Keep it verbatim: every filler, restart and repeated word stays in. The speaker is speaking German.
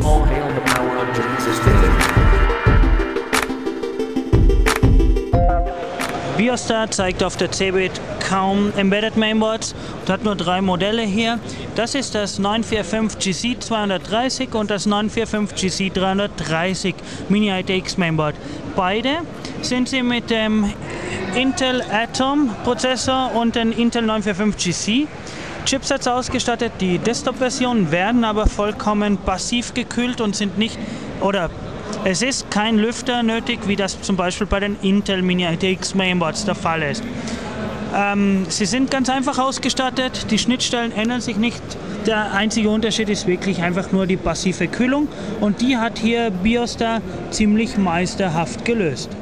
All hail the power of the system. Biostar zeigt auf der C eBIT kaum Embedded Mainboards und hat nur drei Modelle hier. Das ist das neun vier fünf G C zweihundertdreißig und das neun vier fünf G C dreihundertdreißig Mini I T X Mainboard. Beide sind sie mit dem Intel Atom Prozessor und den Intel neun vier fünf G C Chipsets ausgestattet. Die Desktop-Versionen werden aber vollkommen passiv gekühlt und sind nicht, oder es ist kein Lüfter nötig, wie das zum Beispiel bei den Intel Mini I T X Mainboards der Fall ist. Ähm, sie sind ganz einfach ausgestattet, die Schnittstellen ändern sich nicht. Der einzige Unterschied ist wirklich einfach nur die passive Kühlung und die hat hier Biostar ziemlich meisterhaft gelöst.